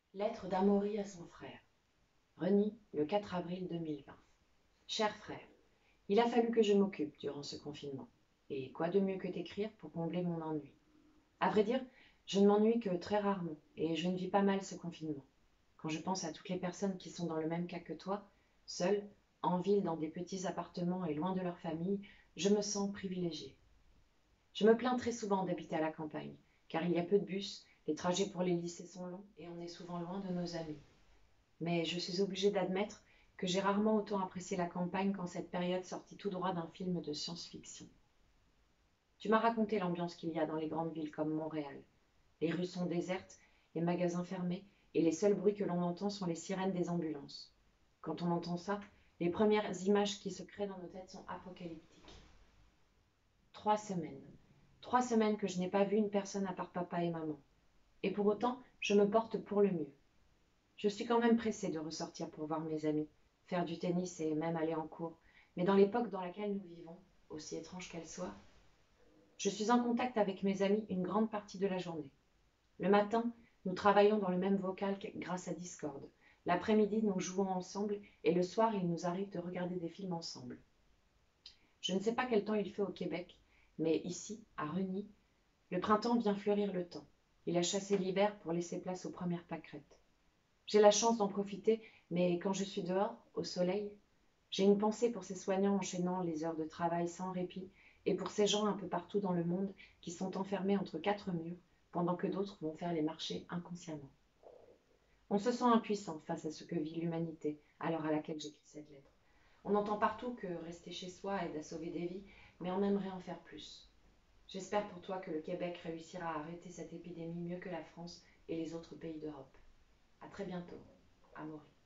Lettre d'Amaury à son frère. Reny, le 4 avril 2020. Cher frère, il a fallu que je m'occupe durant ce confinement. Et quoi de mieux que d'écrire pour combler mon ennui. À vrai dire, je ne m'ennuie que très rarement et je ne vis pas mal ce confinement. Quand je pense à toutes les personnes qui sont dans le même cas que toi, seules, en ville, dans des petits appartements et loin de leur famille, je me sens privilégiée. Je me plains très souvent d'habiter à la campagne, car il y a peu de bus, les trajets pour les lycées sont longs et on est souvent loin de nos amis. Mais je suis obligée d'admettre que j'ai rarement autant apprécié la campagne qu'en cette période sortie tout droit d'un film de science-fiction. Tu m'as raconté l'ambiance qu'il y a dans les grandes villes comme Montréal. Les rues sont désertes, les magasins fermés, et les seuls bruits que l'on entend sont les sirènes des ambulances. Quand on entend ça, les premières images qui se créent dans nos têtes sont apocalyptiques. 3 semaines. 3 semaines que je n'ai pas vu une personne à part papa et maman. Et pour autant, je me porte pour le mieux. Je suis quand même pressée de ressortir pour voir mes amis, faire du tennis et même aller en cours. Mais dans l'époque dans laquelle nous vivons, aussi étrange qu'elle soit, je suis en contact avec mes amis une grande partie de la journée. Le matin, nous travaillons dans le même vocal grâce à Discord. L'après-midi, nous jouons ensemble et le soir, il nous arrive de regarder des films ensemble. Je ne sais pas quel temps il fait au Québec, mais ici, à Reny, le printemps vient fleurir le temps. Il a chassé l'hiver pour laisser place aux premières pâquerettes. J'ai la chance d'en profiter, mais quand je suis dehors, au soleil, j'ai une pensée pour ces soignants enchaînant les heures de travail sans répit et pour ces gens un peu partout dans le monde qui sont enfermés entre quatre murs pendant que d'autres vont faire les marchés inconsciemment. On se sent impuissant face à ce que vit l'humanité à l'heure à laquelle j'écris cette lettre. On entend partout que rester chez soi aide à sauver des vies, mais on aimerait en faire plus. J'espère pour toi que le Québec réussira à arrêter cette épidémie mieux que la France et les autres pays d'Europe. À très bientôt, Amaury.